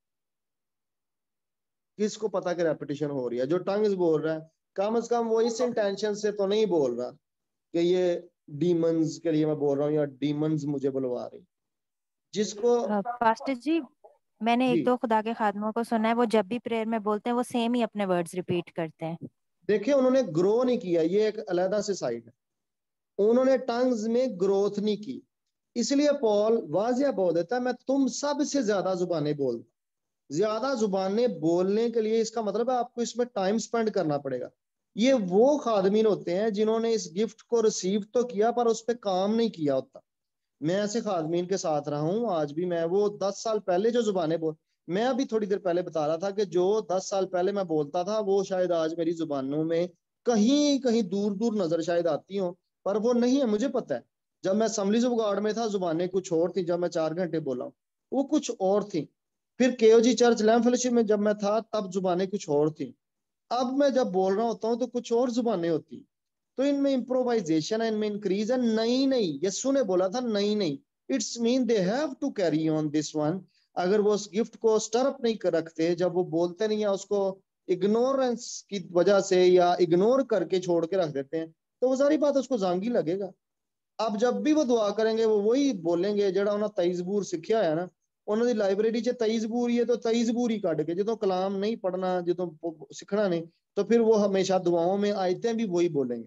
किसको पता कि रेपिटेशन हो रही है? जो टंग्स बोल रहा है कम से कम वो इस इंटेंशन से तो नहीं बोल रहा कि ये डीमंस के लिए मैं बोल रहा हूँ या डीमंस मुझे बुलवा रही। जिसको पास्टर जी, मैंने जी एक दो खुदा के खादमों को सुना है, वो जब भी प्रेयर में बोलते हैं वो सेम ही अपने वर्ड्स रिपीट करते हैं। देखिए, उन्होंने ग्रो नहीं किया, ये एक अलग से साइड है। उन्होंने टंग्स में ग्रोथ नहीं की, इसलिए पॉल वाजिया बोल देता है मैं तुम सबसे ज्यादा जुबानें बोलता। ज्यादा जुबानें बोलने के लिए इसका मतलब है आपको इसमें टाइम स्पेंड करना पड़ेगा। ये वो खादमीन होते हैं जिन्होंने इस गिफ्ट को रिसीव तो किया पर उस पर काम नहीं किया होता। मैं ऐसे खादमीन के साथ रहा हूं आज भी। मैं वो दस साल पहले जो जुबानें बोल, मैं अभी थोड़ी देर पहले बता रहा था कि जो दस साल पहले मैं बोलता था वो शायद आज मेरी जुबानों में कहीं कहीं दूर दूर नजर शायद आती हो, पर वो नहीं है। मुझे पता है जब मैं असम्बलीज ऑफ गॉड में था जुबानें कुछ और थी, जब मैं चार घंटे बोला वो कुछ और थी। फिर केओजी चर्च लैम फेलोशिप में जब मैं था तब जुबानें कुछ और थी। अब मैं जब बोल रहा होता हूँ तो कुछ और जुबानें होती। तो इनमें इम्प्रोवाइजेशन है, इनमें इंक्रीज है। नहीं नहीं, यस्सु ने बोला था नहीं नहीं, it's mean they have to carry on this one. अगर वो उस गिफ्ट को स्टरअप नहीं कर रखते, जब वो बोलते नहीं है उसको इग्नोरेंस की वजह से या इग्नोर करके छोड़ के रख देते हैं, तो वो सारी बात उसको जांगी लगेगा। अब जब भी वो दुआ करेंगे वो वही बोलेंगे ਜਿਹੜਾ ਉਹਨਾਂ तेईस बूर ਸਿੱਖਿਆ ਹੋਇਆ ਨਾ, ਉਹਨਾਂ ਦੀ ਲਾਇਬ੍ਰੇਰੀ 'ਚ तेईस बूर ही है तो तेईस बूर ही ਕੱਢ के ਜਦੋਂ कलाम नहीं पढ़ना, ਜਦੋਂ सीखना नहीं, तो फिर वो हमेशा दुआओं में आयतें भी वही बोलेंगे।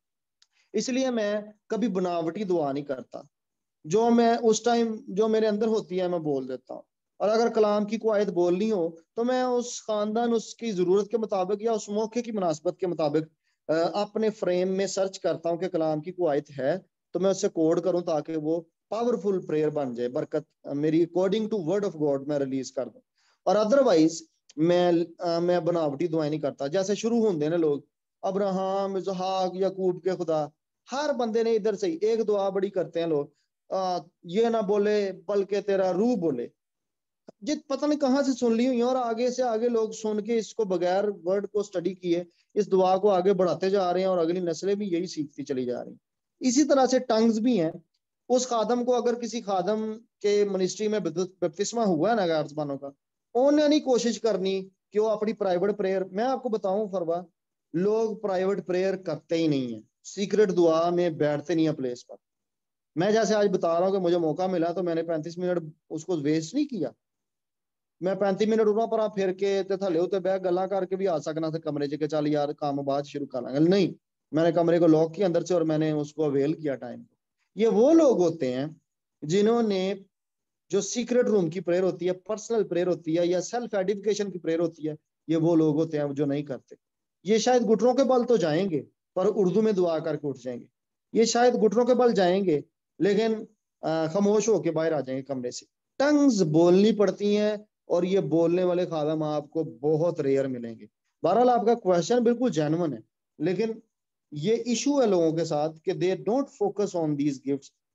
इसलिए मैं कभी बनावटी दुआ नहीं करता। जो मैं उस टाइम जो मेरे अंदर होती है मैं बोल देता हूँ। और अगर कलाम की कोई आयत बोलनी हो तो मैं उस खानदान उसकी जरूरत के मुताबिक या उस मौके की मुनासबत के मुताबिक अपने फ्रेम में सर्च करता हूँ कि कलाम की कोई आयत है तो मैं उससे कोड करूं ताकि वो पावरफुल प्रेयर बन जाए, बरकत मेरी according to word of God मैं रिलीज कर दूं। और अदरवाइज मैं मैं बनावटी दुआएं नहीं करता। जैसे शुरू होंगे ना लोग, अब्राहम इसहाक याकूब के खुदा, हर बंदे ने इधर से ही एक दुआ बड़ी करते हैं लोग, आ, ये ना बोले बल्कि तेरा रूह बोले। जित पता नहीं कहाँ से सुन ली हुई है, और आगे से आगे लोग सुन के इसको बगैर वर्ड को स्टडी किए इस दुआ को आगे बढ़ाते जा रहे हैं और अगली नस्लें भी यही सीखती चली जा रही। इसी तरह से टंग्स भी हैं। उस खादम को अगर किसी खादम के मिनिस्ट्री में बपतिस्मा हुआ है ना गैर ज़बानों का, उन्हें नहीं कोशिश करनी कि वो अपनी प्राइवेट प्रेयर, मैं आपको बताऊं फरवा, लोग प्राइवेट प्रेयर करते ही नहीं है, सीक्रेट दुआ में बैठते नहीं है प्लेस पर। मैं जैसे आज बता रहा हूँ कि मुझे मौका मिला तो मैंने पैंतीस मिनट उसको वेस्ट नहीं किया। मैं पैंतीस मिनट उन्होंने पर फिर के ते थले उते बह गल्ला करके भी आ सकना था कमरे च कि चल यार काम बाद शुरू कर लेंगे। नहीं, मैंने कमरे को लॉक किया अंदर से और मैंने उसको अवेल किया टाइम को। ये वो लोग होते हैं जिन्होंने जो सीक्रेट रूम की प्रेयर होती है, पर्सनल प्रेयर होती है या सेल्फ एडिफिकेशन की प्रेयर होती है, ये वो लोग होते हैं जो नहीं करते। ये शायद घुटनों के बल तो जाएंगे पर उर्दू में दुआ करके उठ जाएंगे। ये शायद घुटनों के बल जाएंगे लेकिन खामोश होकर बाहर आ जाएंगे कमरे से। टंग्स बोलनी पड़ती हैं और ये बोलने वाले खादम आपको बहुत रेयर मिलेंगे। बहरहाल आपका क्वेश्चन बिल्कुल जेन्युइन है, लेकिन ये इशू है लोगों के साथ कि they don't focus on these gifts.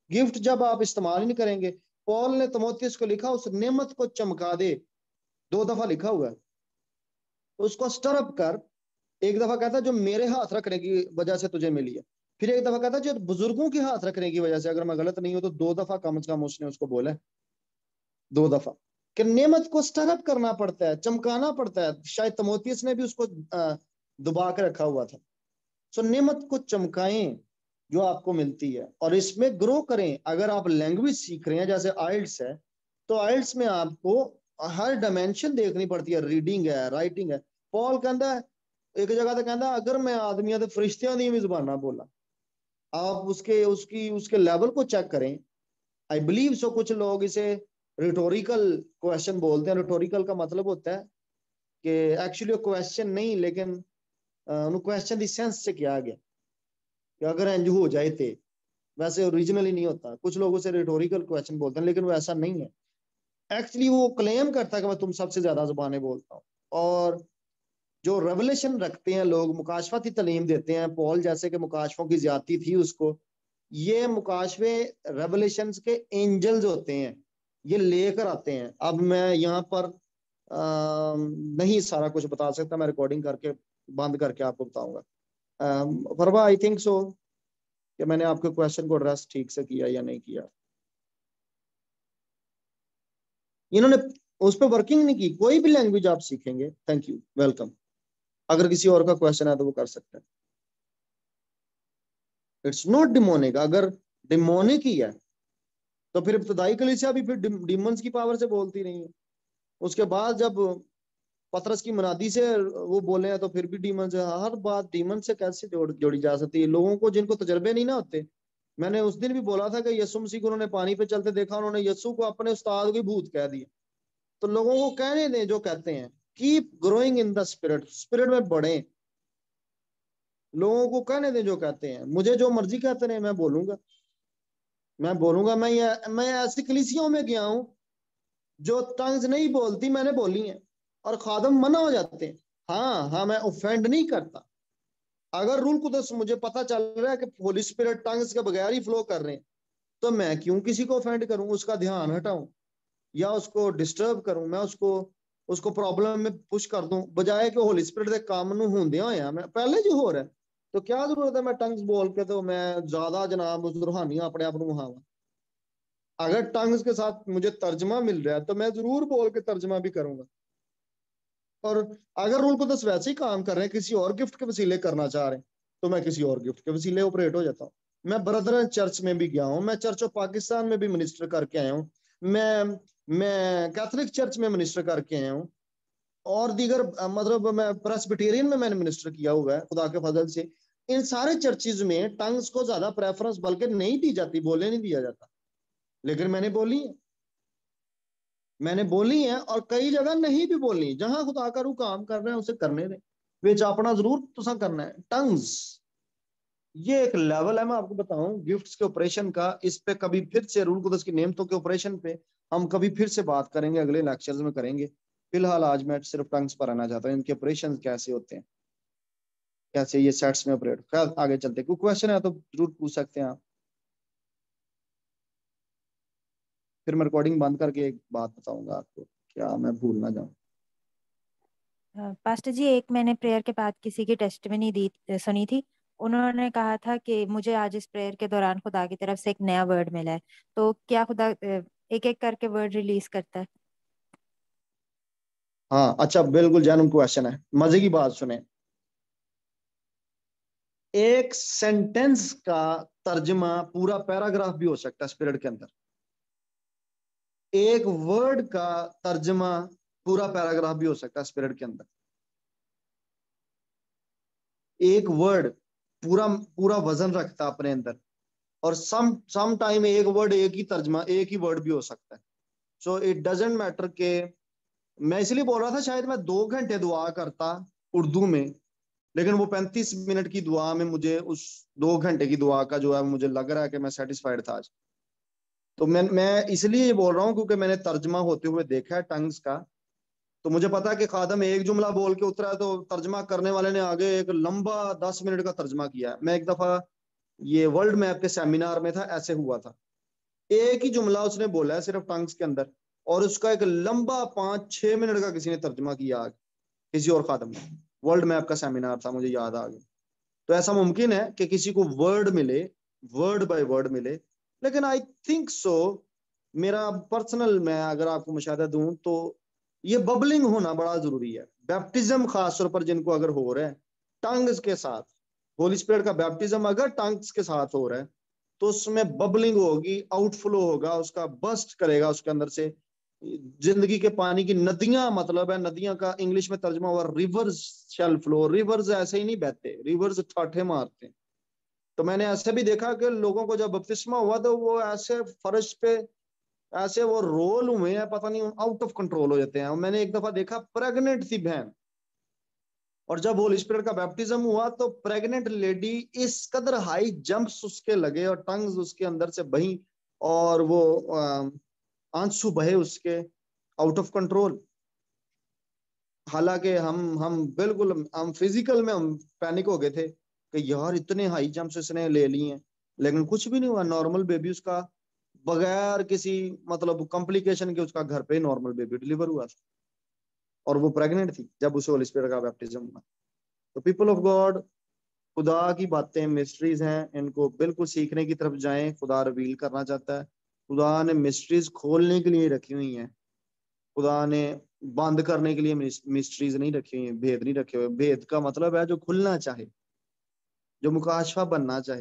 Gift जब आप इस्तेमाल ही नहीं करेंगे, पॉल ने तिमोथियस को लिखा उस नेमत को चमका दे, दो दफा लिखा हुआ है, उसको स्टरअप कर। एक दफा कहता है जो मेरे हाथ रखने की वजह से तुझे मिली है, फिर एक दफा कहता है जो बुजुर्गों के हाथ रखने की वजह से, अगर मैं गलत नहीं हूं तो दो दफा कम से कम उसने उसको बोला है, दो दफा, कि नेमत को स्टरअप करना पड़ता है, चमकाना पड़ता है। शायद तिमोथियस ने भी उसको दबा के रखा हुआ था। सो नेमत को चमकाएं जो आपको मिलती है, और इसमें ग्रो करें। अगर आप लैंग्वेज सीख रहे हैं जैसे आइल्स है, तो आइल्स में आपको हर डायमेंशन देखनी पड़ती है, रीडिंग है, राइटिंग है। पॉल कहता है एक जगह तो कहता है अगर मैं आदमियां तो फरिश्तियां दी भी जुबाना बोला, आप उसके उसकी उसके लेवल को चेक करें। आई बिलीव सो कुछ लोग इसे रिटोरिकल क्वेश्चन बोलते हैं। रिटोरिकल का मतलब होता है कि एक्चुअली क्वेश्चन नहीं, लेकिन क्वेश्चन दी सेंस से किया गया कि अगर इंज हो जाए थे, वैसे ओरिजिनली नहीं होता। कुछ लोग उसे रिटोरिकल क्वेश्चन बोलते हैं, लेकिन वो ऐसा नहीं है। एक्चुअली वो क्लेम करता है कि मैं तुम सबसे ज्यादा जुबानें बोलता हूँ। और जो रेवलेशन रखते हैं लोग, मुकाशफाती तालीम देते हैं, पॉल जैसे कि मुकाशफों की ज्यादती थी उसको, ये मुकाशफे रेवलेशन के एंजल्स होते हैं, ये लेकर आते हैं। अब मैं यहाँ पर आ, नहीं सारा कुछ बता सकता, मैं रिकॉर्डिंग करके बंद करके आपको बताऊंगा। फरवा, आई थिंक सो कि मैंने आपके क्वेश्चन को एड्रेस ठीक से किया या नहीं किया। इन्होंने उस पर वर्किंग नहीं की। कोई भी लैंग्वेज आप सीखेंगे, थैंक यू, वेलकम। अगर किसी और का क्वेश्चन है तो वो कर सकते हैं। It's not demonic. अगर डिमोनिक ही है तो फिर इब्तदाई कलीसिया भी फिर डिमंस की पावर से बोलती नहीं है। उसके बाद जब पतरस की मनादी से वो बोले हैं तो फिर भी डीमन से, हर बात डीमन से कैसे जोड़ जोड़ी जा सकती है? लोगों को जिनको तजर्बे नहीं ना होते। मैंने उस दिन भी बोला था कि यीशु मसीह को उन्होंने पानी पे चलते देखा, उन्होंने यीशु को अपने उस्ताद को भूत कह दिया। तो लोगों को कहने दें जो कहते हैं, keep growing in the spirit, spirit में बढ़े। लोगों को कहने दें जो कहते हैं, मुझे जो मर्जी कहते रहे, मैं बोलूंगा, मैं बोलूंगा। मैं ये मैं ऐसी कलीसियाओं में गया हूं जो टंग्स नहीं बोलती, मैंने बोली है, और खादम मना हो जाते हैं। हाँ हाँ, मैं ऑफेंड नहीं करता। अगर रूल कुदस मुझे पता चल रहा है कि होली स्पिरिट टंग्स के बगैर ही फ्लो कर रहे हैं, तो मैं क्यों किसी को ऑफेंड करूं, उसका ध्यान हटाऊं या उसको डिस्टर्ब करूं? मैं उसको उसको प्रॉब्लम में पुश कर दूं, बजाय कि होली स्पिरिट के काम नूं होंदे होया मैं पहले जो हो रहा है, तो क्या जरूरत है मैं टंग्स बोल के तो मैं ज्यादा जनाब उस रूहानी अपने आप को वहां। अगर टंग्स के साथ मुझे तर्जमा मिल रहा है तो मैं जरूर बोल के तर्जमा भी करूंगा। और अगर रूल कुदस वैसे ही काम कर रहे हैं, किसी और गिफ्ट के वसीले करना चाह रहे हैं, तो मैं किसी और गिफ्ट के वसीले ऑपरेट हो जाता हूँ। मैं ब्रदर चर्च में भी गया हूँ, मैं चर्च ऑफ पाकिस्तान में भी मिनिस्टर करके आया हूँ, मैं मैं कैथोलिक चर्च में मिनिस्टर करके आया हूँ, और दीगर मतलब मैं प्रेस्बिटेरियन में मैंने मिनिस्टर किया हुआ है खुदा के फजल से। इन सारे चर्चेज में टंग्स को ज्यादा प्रेफरेंस बल्कि नहीं दी जाती, बोले नहीं दिया जाता, लेकिन मैंने बोली है, मैंने बोली है, और कई जगह नहीं भी बोली। जहां खुदा का रूह काम कर रहे हैं उसे करने दें, विच अपना जरूर तुसा करना है। टंग्स ये एक लेवल है, मैं आपको बताऊं गिफ्ट्स के ऑपरेशन का। इस पे कभी फिर से रूल कुदस की नेमतों के ऑपरेशन पे हम कभी फिर से बात करेंगे, अगले लेक्चर्स में करेंगे। फिलहाल आज मैं सिर्फ टंग्स पर आना चाहता हूँ, इनके ऑपरेशन कैसे होते हैं, कैसे ये सेट्स में ऑपरेट। खैर आगे चलते, कोई क्वेश्चन है तो जरूर पूछ सकते हैं आप। फिर मैं रिकॉर्डिंग बंद करके एक बात बताऊंगा आपको, क्या मैं भूल ना जाऊं। पास्टर जी, एक मैंने प्रेयर के बाद किसी की टेस्टिमनी दी सुनी थी। उन्होंने कहा था कि मुझे आज इस प्रेयर के दौरान खुदा की तरफ से एक नया वर्ड मिला है। तो क्या खुदा एक एक करके वर्ड रिलीज करता है? हाँ अच्छा, बिल्कुल जैनुइन क्वेश्चन है, मजे की बात सुने। एक सेंटेंस का तर्जमा पूरा पैराग्राफ भी हो सकता है स्पिरिट के अंदर। एक वर्ड का तर्जमा पूरा पैराग्राफ भी हो सकता है स्पिरिट के अंदर। एक वर्ड पूरा पूरा वजन रखता है अपने अंदर, और सम सम टाइम एक वर्ड एक ही तर्जमा एक ही वर्ड भी हो सकता है। सो इट डजेंट मैटर के, मैं इसलिए बोल रहा था शायद मैं दो घंटे दुआ करता उर्दू में, लेकिन वो पैंतीस मिनट की दुआ में मुझे उस दो घंटे की दुआ का जो है मुझे लग रहा है कि मैं सेटिस्फाइड था आज। तो मैं मैं इसलिए ये बोल रहा हूँ क्योंकि मैंने तर्जमा होते हुए देखा है टंग्स का। तो मुझे पता है कि खादम एक जुमला बोल के उतरा है, तो तर्जमा करने वाले ने आगे एक लंबा दस मिनट का तर्जमा किया है। मैं एक दफा ये वर्ल्ड मैप के सेमिनार में था, ऐसे हुआ था। एक ही जुमला उसने बोला है सिर्फ टंग्स के अंदर, और उसका एक लंबा पांच छह मिनट का किसी ने तर्जुमा किया आगे, किसी और खादम ने। वर्ल्ड मैप का सेमिनार था, मुझे याद आ गया। तो ऐसा मुमकिन है कि किसी को वर्ड मिले, वर्ड बाय वर्ड मिले, लेकिन आई थिंक सो, मेरा पर्सनल, मैं अगर आपको मुशाहिदा दूं तो ये बबलिंग होना बड़ा जरूरी है। बैप्टिज्म खास तौर पर जिनको अगर हो रहा है टंग्स के साथ, होली स्पिरिट का बैप्टिज्म अगर टंग्स के साथ हो रहा है, तो उसमें बबलिंग होगी, आउटफ्लो होगा, उसका बस्ट करेगा उसके अंदर से जिंदगी के पानी की नदियां, मतलब है नदियां का इंग्लिश में तर्जुमा हुआ रिवर्स शैल फ्लो। रिवर्स ऐसे ही नहीं बहते, रिवर्स ठाठे मारते हैं। तो मैंने ऐसे भी देखा कि लोगों को जब बपतिस्मा हुआ तो वो ऐसे फर्श पे ऐसे वो रोल हुए हैं, पता नहीं आउट ऑफ कंट्रोल हो जाते हैं। और मैंने एक दफा देखा प्रेग्नेंट थी बहन, और जब होली स्पिरिट का बैप्टिज्म हुआ तो प्रेग्नेंट लेडी इस कदर हाई जंप्स उसके लगे और टंग्स उसके अंदर से बही, और वो आंसू बहे उसके, आउट ऑफ कंट्रोल। हालांकि हम हम बिल्कुल हम फिजिकल में हम पैनिक हो गए थे कि यार इतने हाई जंप्स इसने ले लिए हैं, लेकिन कुछ भी नहीं हुआ। नॉर्मल बेबी उसका, बगैर किसी मतलब कॉम्प्लिकेशन के उसका घर पे नॉर्मल बेबी डिलीवर हुआ था, और वो प्रेग्नेंट थी जब उसे होली स्पिरिट का बैप्टिज्म हुआ। तो पीपल ऑफ गॉड, खुदा की बातें मिस्ट्रीज हैं, इनको बिल्कुल सीखने की तरफ जाएं। खुदा रिवील करना चाहता है, खुदा ने मिस्ट्रीज खोलने के लिए रखी हुई हैं। खुदा ने बंद करने के लिए मिस्ट्रीज नहीं रखी हुई, भेद नहीं रखे हुए। भेद का मतलब है जो खुलना चाहे, जो मुकाशफा बनना चाहे।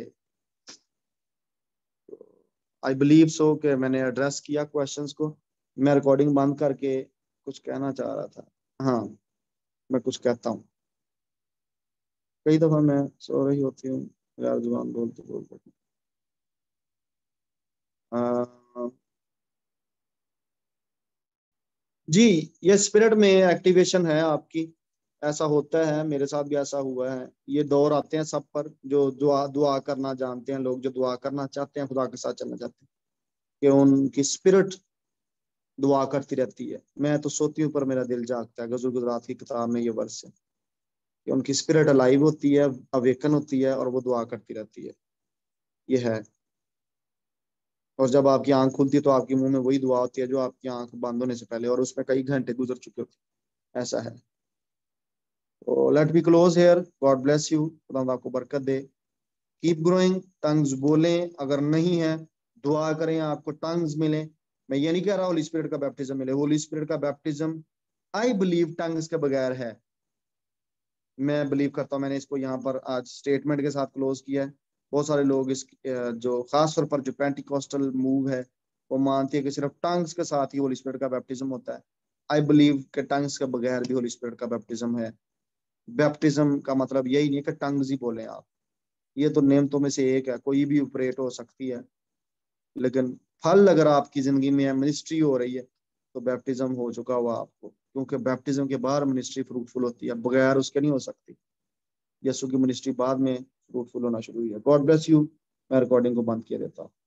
आई बिलीव सो कि मैंने एड्रेस किया क्वेश्चंस को। मैं रिकॉर्डिंग बंद करके कुछ कहना चाह रहा था। हाँ, मैं कुछ कहता हूँ। कई दफा मैं सो रही होती हूँ यार, जुबान बोलते बोलते। जी, ये स्पिरिट में एक्टिवेशन है आपकी, ऐसा होता है, मेरे साथ भी ऐसा हुआ है। ये दौर आते हैं सब पर, जो दुआ दुआ करना जानते हैं लोग, जो दुआ करना चाहते हैं, खुदा के साथ चलना चाहते हैं, कि उनकी स्पिरिट दुआ करती रहती है। मैं तो सोती हूँ पर मेरा दिल जागता है। गज़ल गुजरात की किताब में ये वर्स है कि उनकी स्पिरिट अलाइव होती है, अवेकन होती है, और वो दुआ करती रहती है। ये है। और जब आपकी आंख खुलती है तो आपके मुंह में वही दुआ होती है जो आपकी आंख बंद होने से पहले, और उसमें कई घंटे गुजर चुके होते हैं। ऐसा है। तो let be close here. God bless you, खुदा आपको बरकत दे। Keep growing. टंग्स बोलें, अगर नहीं है दुआ करें आपको टंग्स मिले। मैं ये नहीं कह रहा होली स्पिरिट का बैप्टिज्म मिले। होली स्पिरिट का बैप्टिज्म आई बिलीव टंग्स के बगैर है। मैं बिलीव करता हूँ। मैंने इसको यहाँ पर आज स्टेटमेंट के साथ क्लोज किया है। बहुत सारे लोग इस जो खास तौर पर जो पेंटिकॉस्टल मूव है, वो मानती है कि सिर्फ टंग्स के साथ ही होली स्पिरिट का बैप्टिज्म होता है। आई बिलीव कि टंग्स के बगैर भी होली स्पिरिट का बैप्टिज्म है। बैप्टिज्म का मतलब यही नहीं है कि टंग्स ही बोले आप। ये तो नेमतों में से एक है, कोई भी ऑपरेट हो सकती है, लेकिन फल अगर आपकी जिंदगी में मिनिस्ट्री हो रही है तो बैप्टिज्म हो चुका हुआ आपको, क्योंकि बैप्टिज्म के बाद मिनिस्ट्री फ्रूटफुल होती है, बगैर उसके नहीं हो सकती। यीशु की मिनिस्ट्री बाद में फ्रूटफुल होना शुरू हुई है। God bless you. मैं रिकॉर्डिंग को बंद किया देता हूँ।